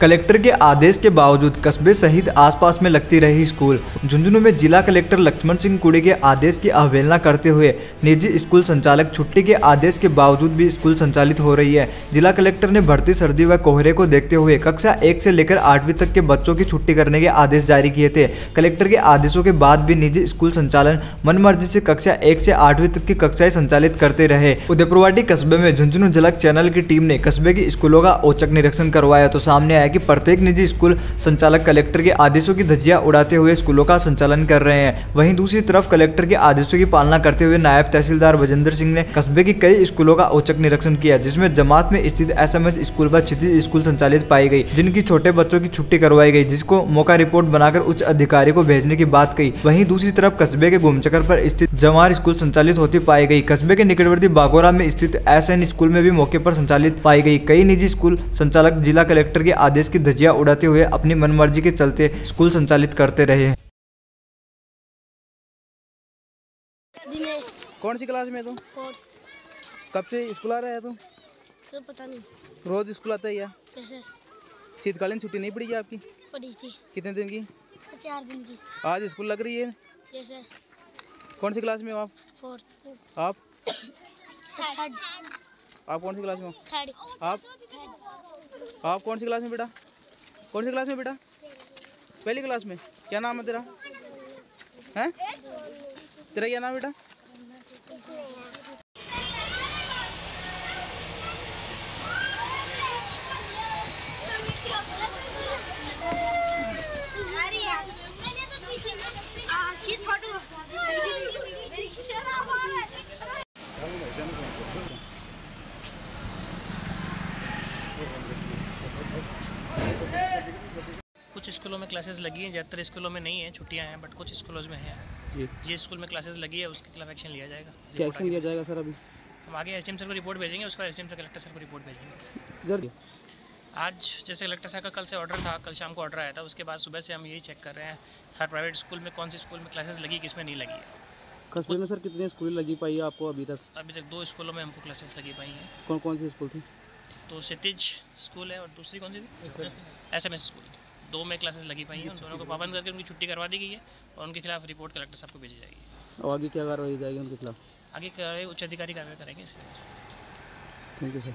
Collector के आदेश के बावजूद कस्बे सहित आसपास में लगती रही स्कूल। झुंझुनू में जिला कलेक्टर लक्ष्मण सिंह कुड़ी के आदेश की अवहेलना करते हुए निजी स्कूल संचालक छुट्टी के आदेश के बावजूद भी स्कूल संचालित हो रही है। जिला कलेक्टर ने बढ़ती सर्दी व कोहरे को देखते हुए कक्षा 1 से लेकर 8वीं तक के बच्चों की छुट्टी करने के आदेश जारी किए थे। कलेक्टर के आदेशों के बाद भी निजी स्कूल संचालन मनमर्जी से कक्षा 1 से 8वीं तक की कक्षाएं संचालित करते रहे। उदयपुरवाटी कस्बे में झुंझुनू झलक चैनल की टीम ने कस्बे की स्कूलों का औचक निरीक्षण करवाया तो सामने आया कि प्रत्येक निजी स्कूल संचालक कलेक्टर के आदेशों की धज्जियां उड़ाते हुए स्कूलों का संचालन कर रहे हैं। वहीं दूसरी तरफ कलेक्टर के आदेशों की पालना करते हुए नायब तहसीलदार बजेंद्र सिंह ने कस्बे की कई स्कूलों का औचक निरीक्षण किया, जिसमें जमात में स्थित SMS स्कूल व क्षितिज स्कूल संचालित पाई गई, जिनकी छोटे बच्चों की छुट्टी करवाई गई, जिसको मौका रिपोर्ट बनाकर उच्च अधिकारी को भेजने की बात कही। वहीं दूसरी तरफ कस्बे के घूमचक्कर पर स्थित जवाहर स्कूल संचालित होती पाई गई। कस्बे के निकटवर्ती बागोरा में स्थित SN स्कूल में भी मौके पर संचालित पाई गई। कई निजी स्कूल संचालक जिला कलेक्टर के आदेश की धज्जियां उड़ाते हुए अपनी मनमर्जी के चलते स्कूल संचालित करते रहे। दिनेश। कौन सी क्लास में तू? कब से स्कूल आ रहा है तू? सर पता नहीं। रोज स्कूल आता है या? Yes sir. शीतकालीन छुट्टी नहीं पड़ी क्या आपकी? पड़ी थी। कितने दिन की? 4 दिन की। आज स्कूल लग रही है? Yes sir. कौन सी क्लास में हो आप? 4th। आप? 3rd। आप कौन सी क्लास में हो? 3rd। आप कौन सी क्लास में बेटा? कौन सी क्लास में बेटा? पहली क्लास में। क्या नाम है तेरा? हैं? तेरा क्या नाम बेटा? कुछ स्कूलों में क्लासेस लगी हैं, ज़्यादातर स्कूलों में नहीं है, छुट्टियां हैं, बट कुछ स्कूलों में हैं। जिस स्कूल में क्लासेस लगी है उसके खिलाफ एक्शन लिया जाएगा। क्या एक्शन लिया जाएगा सर? अभी हम आगे SDM सर को रिपोर्ट भेजेंगे, उसका SDM से कलेक्टर सर को रिपोर्ट भेजेंगे। जल्दी। आज जैसे कलेक्टर सर का कल से ऑर्डर था, कल शाम को ऑर्डर आया था, उसके बाद सुबह से हम यही चेक कर रहे हैं हर प्राइवेट स्कूल में कौन सी स्कूल में क्लासेस लगी, किसमें नहीं लगी है। कस्बे में सर कितने स्कूल लगी पाई है आपको अभी तक? अभी तक 2 स्कूलों में हमको क्लासेस लगी पाई हैं। कौन कौन सी स्कूल थी? तो क्षितिज स्कूल है और दूसरी कौन सी थी? SMS school. 2 में क्लासेस लगी पाई हैं, उन दोनों को पाबंद करके उनकी छुट्टी करवा दी गई है और उनके खिलाफ रिपोर्ट कलेक्टर साहब को भेजी जाएगी। और आगे क्या कार्रवाई जाएगी उनके खिलाफ? आगे उच्च अधिकारी कार्रवाई करेंगे इसके लिए। Thank you sir.